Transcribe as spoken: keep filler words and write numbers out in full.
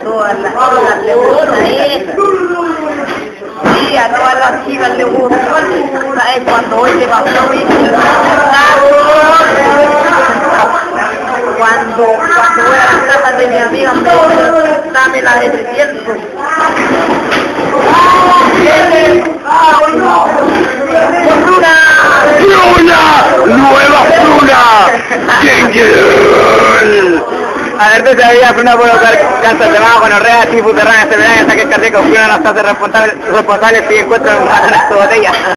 todas las chicas le gusta eso. Sí, a todas las chicas le gusta. ¿Sabes? Cuando hoy le pasó mi cuando, cuando voy a la casa de mi amiga me dice, dame la de trescientos. ¡Fruna! ¡Nueva Fruna! ¡Gengel! A ver, te sabía Fruna por usar cáncer de mama, gonorrea, tifus, derrames, enfermedades, ataques cardíacos. Fruna nos hace responsable, responsable si encuentran en su botella.